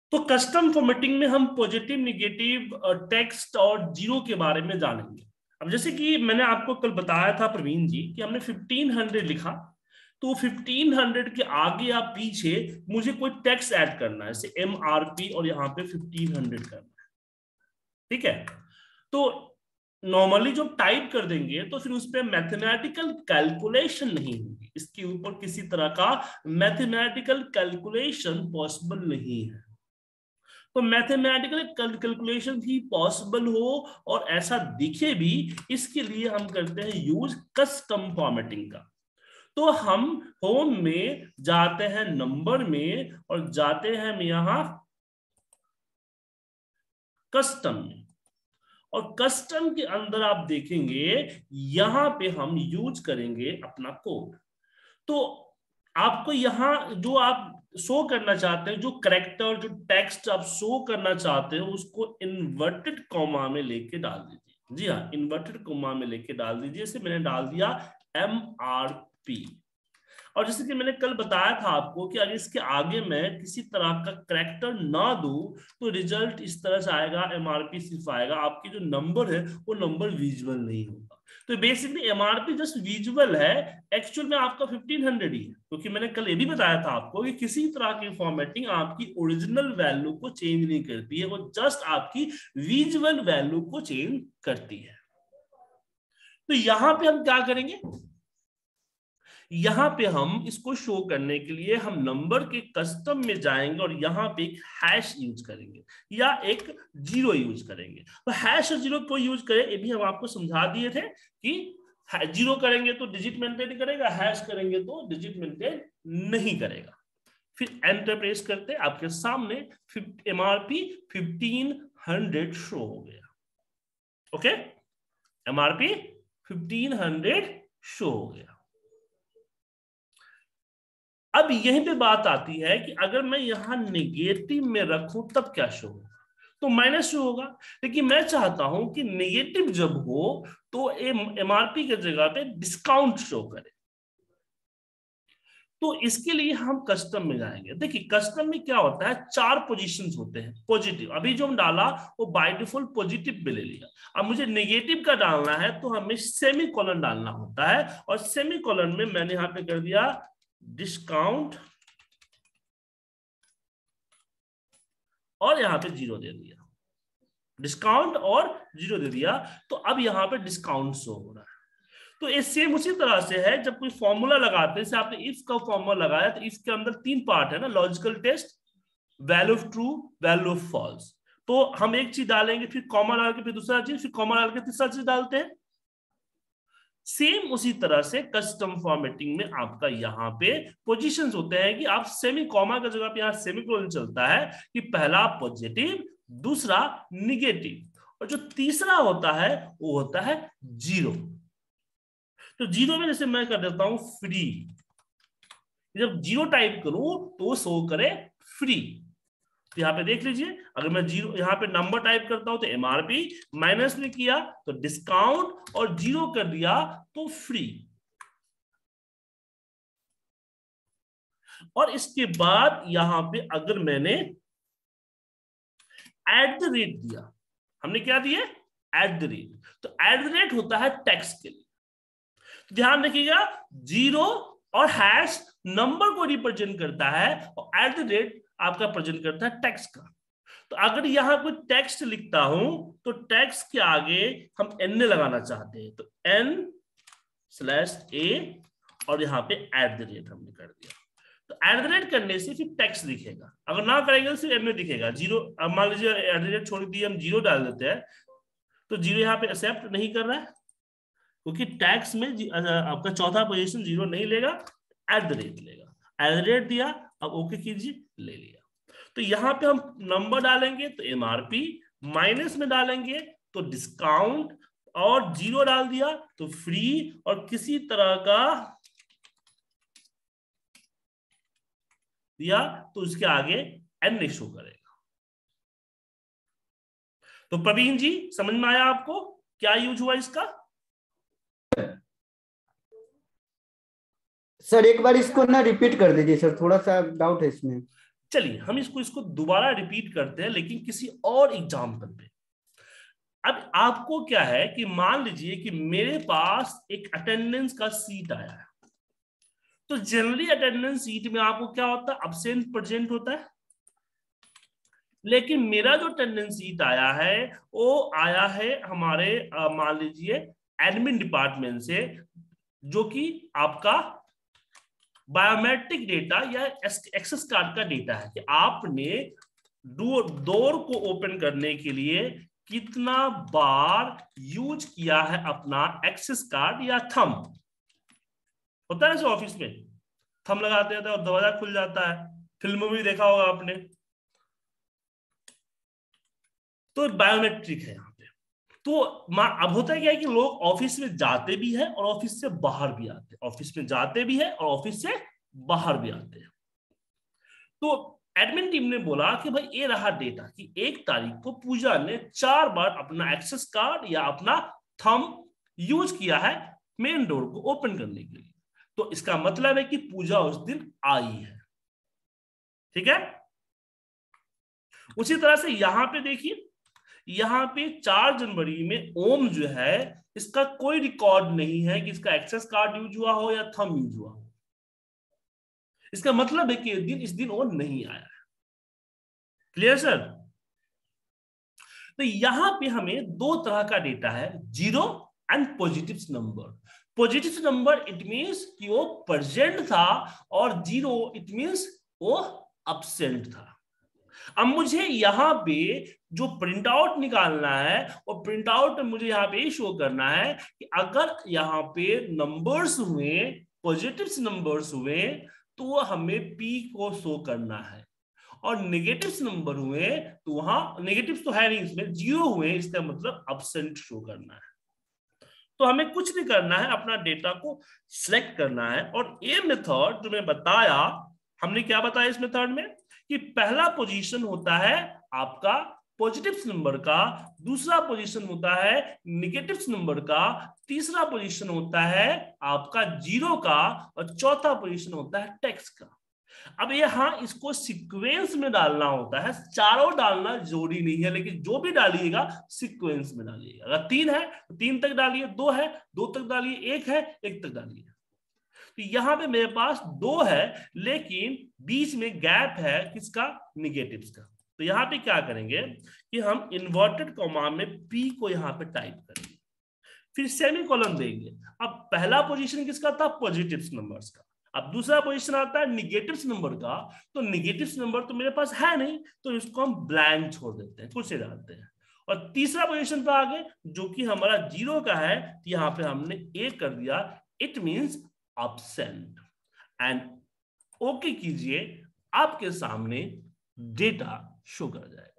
तो custom formatting में हम पॉजिटिव, निगेटिव, टेक्स्ट और जीरो के बारे में जानेंगे। अब जैसे कि मैंने आपको कल बताया था प्रवीण जी कि हमने 1500 लिखा, तो 1500 के आगे या पीछे मुझे कोई टेक्स्ट ऐड करना है, जैसे MRP और यहाँ पे 1500 करना है, ठीक है। तो नॉर्मली जब टाइप कर देंगे तो फिर उस पर मैथमेटिकल कैलकुलेशन नहीं होगी, इसके ऊपर किसी तरह का मैथमेटिकल कैलकुलेशन पॉसिबल नहीं है। तो मैथमेटिकल कैलकुलेशन भी पॉसिबल हो और ऐसा दिखे भी, इसके लिए हम करते हैं यूज कस्टम फॉर्मेटिंग का। तो हम होम में जाते हैं, नंबर में, और जाते हैं हम यहां कस्टम में, और कस्टम के अंदर आप देखेंगे यहां पे हम यूज करेंगे अपना कोड। तो आपको यहां जो आप शो करना चाहते हैं, जो करेक्टर, जो टेक्स्ट आप शो करना चाहते हो, उसको इन्वर्टेड कॉमा में लेके डाल दीजिए। जी हाँ, इन्वर्टेड कॉमा में लेके डाल दीजिए। इसे मैंने डाल दिया MRP। और जैसे कि मैंने कल बताया था आपको कि अगर इसके आगे मैं किसी तरह का करेक्टर ना दूं तो रिजल्ट इस तरह से आएगा, MRP सिर्फ आएगा, आपकी जो नंबर है वो नंबर विजुअल नहीं होगा। तो बेसिकली MRP जस्ट विजुअल है, एक्चुअल में आपका 1500 ही है, क्योंकि मैंने कल ये भी बताया था आपको कि किसी तरह की फॉर्मेटिंग आपकी ओरिजिनल वैल्यू को चेंज नहीं करती है, वो जस्ट आपकी विजुअल वैल्यू को चेंज करती है। तो यहां पे हम क्या करेंगे, यहां पे हम इसको शो करने के लिए हम नंबर के कस्टम में जाएंगे और यहां पे एक हैश यूज करेंगे या एक जीरो यूज करेंगे। तो हैश और जीरो को यूज करें, ये भी हम आपको समझा दिए थे कि जीरो करेंगे तो डिजिट मेंटेन करेगा, हैश करेंगे तो डिजिट मेंटेन नहीं करेगा। फिर एंटर प्रेस करते, आपके सामने MRP 1500 शो हो गया। ओके, MRP 1500 शो हो गया। अब यहीं पे बात आती है कि अगर मैं यहां नेगेटिव में रखूं तब क्या शो होगा, तो माइनस शो होगा। लेकिन मैं चाहता हूं कि नेगेटिव जब हो तो MRP की जगह पे डिस्काउंट शो करे। तो इसके लिए हम कस्टम में जाएंगे। देखिए कस्टम में क्या होता है, 4 पोजीशंस होते हैं पॉजिटिव। अभी जो हम डाला वो बाय डिफॉल्ट पॉजिटिव पे ले लिया। अब मुझे नेगेटिव का डालना है तो हमें सेमी कॉलन डालना होता है, और सेमी कॉलन में मैंने यहां पे कर दिया डिस्काउंट और यहां पे जीरो दे दिया, डिस्काउंट और जीरो दे दिया। तो अब यहां पे डिस्काउंट शो हो रहा है। तो ये सेम उसी तरह से है, जब कोई फॉर्मूला लगाते हैं, जैसे आपने इफ का फॉर्मूला लगाया तो इफ के अंदर 3 पार्ट है ना, logical test, value of true, value of false. तो हम एक चीज डालेंगे, फिर कॉमा डाल के फिर दूसरा चीज, फिर कॉमा डाल के तीसरा चीज डालते हैं। सेम उसी तरह से कस्टम फॉर्मेटिंग में आपका यहाँ पे पोजीशंस होते हैं कि आप सेमी कॉमा की जगह पे यहाँ सेमीकोलन चलता है कि पहला पॉजिटिव, दूसरा निगेटिव, और जो तीसरा होता है वो होता है जीरो। तो जीरो में जैसे मैं कर देता हूं फ्री, जब जीरो टाइप करूं तो वो शो करे फ्री। तो यहाँ पे देख लीजिए, अगर मैं जीरो यहाँ पे नंबर टाइप करता हूं तो MRP, माइनस में किया तो डिस्काउंट, और जीरो कर दिया तो फ्री। और इसके बाद यहां पे अगर मैंने एट द रेट दिया, हमने क्या दिया, एट द रेट, तो एट द रेट होता है टेक्स्ट के लिए। तो ध्यान रखिएगा, जीरो और हैश नंबर को रिप्रेजेंट करता है और एट द रेट आपका प्रेजेंट करता है टेक्स्ट का। तो अगर यहां कोई टेक्स्ट लिखता हूं तो टेक्स्ट के आगे हम एन लगाना चाहते हैं, तो N/A और यहां पे एट द रेट हमने कर दिया। तो एट द रेट करने से फिर टेक्स्ट दिखेगा, अगर ना करेंगे तो सिर्फ एन में दिखेगा जीरो। अब मान लीजिए एट द रेट छोड़ दिए, हम जीरो डाल देते हैं, तो जीरो यहाँ पे एक्सेप्ट नहीं कर रहा है, क्योंकि टैक्स में आपका चौथा पोजीशन जीरो नहीं लेगा, एट द रेट लेगा। एट द रेट दिया, अब ओके कीजिए, ले लिया। तो यहां पे हम नंबर डालेंगे तो MRP, माइनस में डालेंगे तो डिस्काउंट, और जीरो डाल दिया तो फ्री, और किसी तरह का दिया तो उसके आगे एन शो करेगा। तो प्रवीण जी समझ में आया आपको क्या यूज हुआ इसका? सर एक बार इसको ना रिपीट कर दीजिए सर, थोड़ा सा डाउट है इसमें। चलिए हम इसको दोबारा रिपीट करते हैं, लेकिन किसी और एग्जाम्पल पे। अब आपको क्या है कि मान लीजिए कि मेरे पास एक अटेंडेंस का सीट आया है, तो जनरली अटेंडेंस सीट में आपको क्या होता है, अब्सेंट प्रेजेंट होता है। लेकिन मेरा जो अटेंडेंस सीट आया है वो आया है हमारे मान लीजिए एडमिन डिपार्टमेंट से, जो कि आपका बायोमेट्रिक डेटा या एक्सेस कार्ड का डेटा है कि आपने डोर को ओपन करने के लिए कितना बार यूज किया है अपना एक्सेस कार्ड या थंब। होता है ना ऑफिस में थंब लगाते हैं और दरवाजा खुल जाता है, फिल्मों में भी देखा होगा आपने। तो बायोमेट्रिक है यहाँ पे। तो अब होता है क्या है कि लोग ऑफिस में जाते भी हैं और ऑफिस से बाहर भी आते हैं, ऑफिस में जाते भी है और ऑफिस से बाहर भी आते हैं। तो एडमिन टीम ने बोला कि भाई ये रहा डेटा कि 1 तारीख को पूजा ने 4 बार अपना एक्सेस कार्ड या अपना थंब यूज किया है मेन डोर को ओपन करने के लिए। तो इसका मतलब है कि पूजा उस दिन आई है। ठीक है। उसी तरह से यहां पे देखिए, यहां पे 4 जनवरी में ओम जो है इसका कोई रिकॉर्ड नहीं है कि इसका एक्सेस कार्ड यूज हुआ हो या थंब यूज हुआ हो। इसका मतलब है कि इस दिन वो नहीं आया है। Clear sir. तो यहां पे हमें 2 तरह का डेटा है, zero and positive number. Positive number it means कि वो प्रेजेंट था और जीरो इट मींस वो अब्सेंट था। अब मुझे यहाँ पे जो प्रिंट आउट निकालना है और प्रिंट आउट मुझे यहाँ पे शो करना है कि अगर यहाँ पे नंबर्स हुए, पॉजिटिव नंबर्स हुए, तो वो हमें पी को शो करना है, और नेगेटिव नंबर हुए तो वहां नेगेटिव तो है नहीं, इसमें जीरो हुए इसका मतलब अब्सेंट शो करना है। तो हमें कुछ नहीं करना है, अपना डेटा को सिलेक्ट करना है। और ये मेथड जो मैं बताया, हमने क्या बताया इस मेथड में कि पहला पोजीशन होता है आपका पॉजिटिव नंबर का, दूसरा पोजीशन होता है नेगेटिव नंबर का, तीसरा पोजीशन होता है आपका जीरो का, और चौथा पोजीशन होता है टेक्स्ट का। अब यहाँ इसको सीक्वेंस में डालना होता है, चारों डालना जरूरी नहीं है, लेकिन जो भी डालिएगा सीक्वेंस में डालिएगा। अगर 3 है तो 3 तक डालिए, 2 है 2 तक डालिए, 1 है 1 तक डालिए। तो यहाँ पे मेरे पास 2 है लेकिन बीच में गैप है किसका, नेगेटिव का। तो यहाँ पे क्या करेंगे कि हम इन्वर्टेड कॉमा में पी को यहाँ पे टाइप करेंगे, फिर सेमीकोलन देंगे। अब पहला पोजीशन किसका था, पॉजिटिव नंबर्स का। अब दूसरा पोजीशन आता है निगेटिव नंबर का, तो निगेटिव नंबर तो मेरे पास है नहीं, तो इसको हम ब्लैंक छोड़ देते हैं, कुछ नहीं डालते हैं। और तीसरा पोजीशन पे आगे जो कि हमारा जीरो का है, तो यहाँ पे हमने ए कर दिया, it means absent. And okay कीजिए, आपके सामने डेटा शो कर जाएगा।